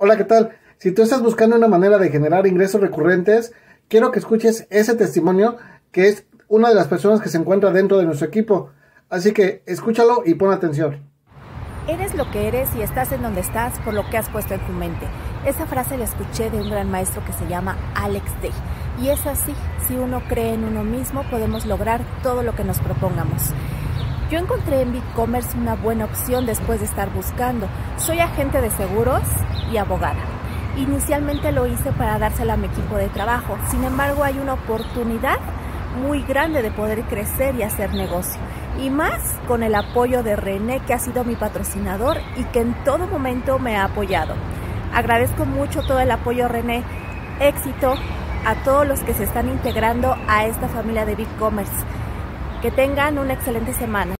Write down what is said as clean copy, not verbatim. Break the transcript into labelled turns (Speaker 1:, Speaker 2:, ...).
Speaker 1: Hola, ¿qué tal? Si tú estás buscando una manera de generar ingresos recurrentes, quiero que escuches ese testimonio que es una de las personas que se encuentra dentro de nuestro equipo. Así que escúchalo y pon atención.
Speaker 2: Eres lo que eres y estás en donde estás por lo que has puesto en tu mente. Esa frase la escuché de un gran maestro que se llama Alex Day. Y es así, si uno cree en uno mismo, podemos lograr todo lo que nos propongamos. Yo encontré en BigCommerce una buena opción después de estar buscando. Soy agente de seguros y abogada. Inicialmente lo hice para dársela a mi equipo de trabajo. Sin embargo, hay una oportunidad muy grande de poder crecer y hacer negocio. Y más con el apoyo de René, que ha sido mi patrocinador y que en todo momento me ha apoyado. Agradezco mucho todo el apoyo, René. Éxito a todos los que se están integrando a esta familia de BigCommerce. Que tengan una excelente semana.